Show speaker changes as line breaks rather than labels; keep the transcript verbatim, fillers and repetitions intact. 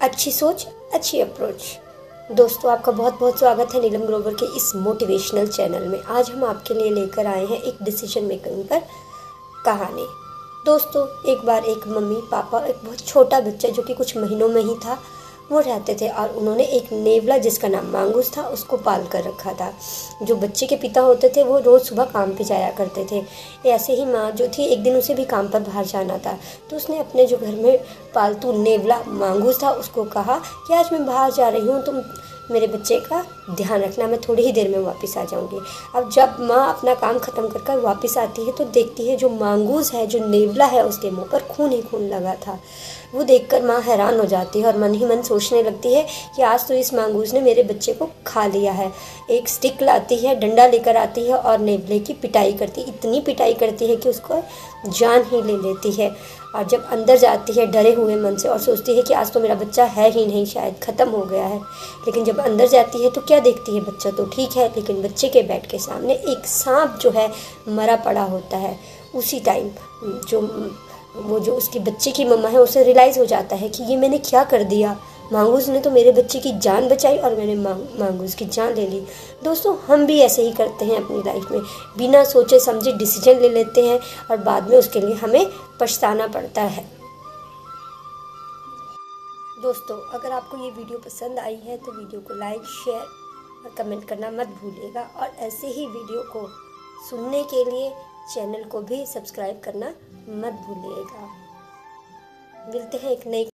अच्छी सोच अच्छी अप्रोच। दोस्तों, आपका बहुत बहुत स्वागत है नीलम ग्रोवर के इस मोटिवेशनल चैनल में। आज हम आपके लिए लेकर आए हैं एक डिसीजन मेकिंग पर कहानी। दोस्तों, एक बार एक मम्मी पापा एक बहुत छोटा बच्चा जो कि कुछ महीनों में ही था वो रहते थे और उन्होंने एक नेवला जिसका नाम मांगूस था उसको पाल कर रखा था। जो बच्चे के पिता होते थे वो रोज़ सुबह काम पे जाया करते थे। ऐसे ही माँ जो थी एक दिन उसे भी काम पर बाहर जाना था, तो उसने अपने जो घर में पालतू नेवला मांगूस था उसको कहा कि आज मैं बाहर जा रही हूँ, तुम मेरे बच्चे का ध्यान रखना, मैं थोड़ी ही देर में वापस आ जाऊंगी। अब जब माँ अपना काम ख़त्म कर कर वापस आती है तो देखती है जो मांगूस है, जो नेवला है, उसके मुंह पर खून ही खून लगा था। वो देखकर माँ हैरान हो जाती है और मन ही मन सोचने लगती है कि आज तो इस मांगूस ने मेरे बच्चे को खा लिया है। एक स्टिक लाती है, डंडा लेकर आती है और नेवले की पिटाई करती, इतनी पिटाई करती है कि उसको जान ही ले लेती है। और जब अंदर जाती है डरे हुए मन से और सोचती है कि आज तो मेरा बच्चा है ही नहीं, शायद ख़त्म हो गया है, लेकिन जब अंदर जाती है तो क्या देखती है, बच्चा तो ठीक है, लेकिन बच्चे के बेड के सामने एक सांप जो है मरा पड़ा होता है। उसी टाइम जो वो जो उसकी बच्चे की मम्मा है उसे रियलाइज़ हो जाता है कि ये मैंने क्या कर दिया, मांगूस ने तो मेरे बच्चे की जान बचाई और मैंने मांगूस की जान ले ली। दोस्तों, हम भी ऐसे ही करते हैं अपनी लाइफ में, बिना सोचे समझे डिसीजन ले लेते हैं और बाद में उसके लिए हमें पछताना पड़ता है। दोस्तों, अगर आपको ये वीडियो पसंद आई है तो वीडियो को लाइक, शेयर और कमेंट करना मत भूलिएगा और ऐसे ही वीडियो को सुनने के लिए चैनल को भी सब्सक्राइब करना मत भूलिएगा। मिलते हैं एक नई